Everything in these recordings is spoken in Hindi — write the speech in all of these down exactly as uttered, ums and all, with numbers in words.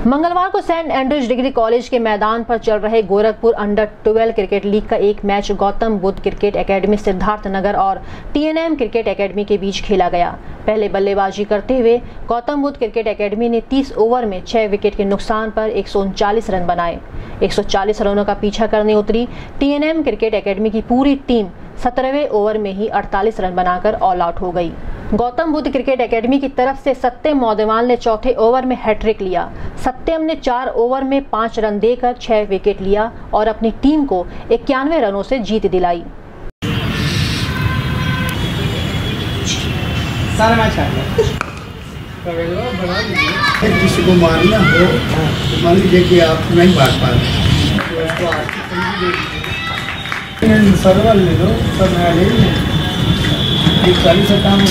मंगलवार को सेंट एंड्रयूज डिग्री कॉलेज के मैदान पर चल रहे Gorakhpur under twelve cricket league का एक match Gautam Buddha cricket academy Siddharth Nagar और टीएनएम क्रिकेट एकेडमी के बीच खेला गया। पहले बल्लेबाजी करते हुए गौतम बुद्ध क्रिकेट एकेडमी ने तीस ओवर में छह विकेट के नुकसान पर एक सौ उनचालीस रन बनाए। एक सौ चालीस रनों का पीछा करने उतरी टीएनएम क्रिकेट एकेडमी की पूरी टीम सत्रहवें ओवर में ही अड़तालीस रन बनाकर ऑल आउट हो गई। गौतम बुद्ध क्रिकेट एकेडमी की तरफ से सत्यम मौदेवाल ने चौथे ओवर में हैट्रिक लिया। सत्यम ने चार ओवर में पांच रन देकर छह विकेट लिया और अपनी टीम को इक्यानवे रनों से जीत दिलाई। किसी को मारना हो तो मान लीजिए कि आप नहीं मार पा रहे तो सर्वर ले लो, सब नया ले लो, चालीस का काम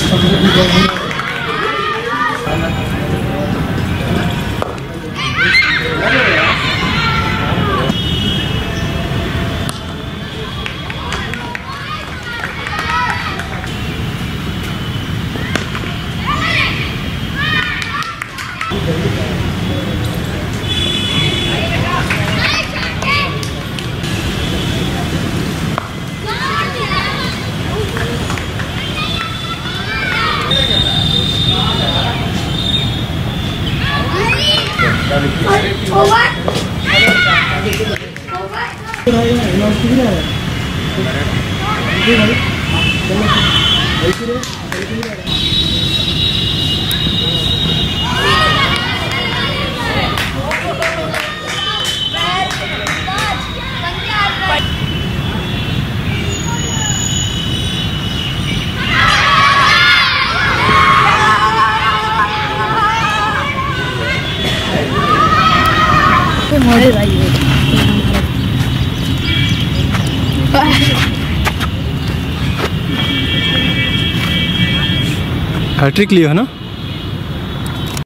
हैट्रिक लिया है ना।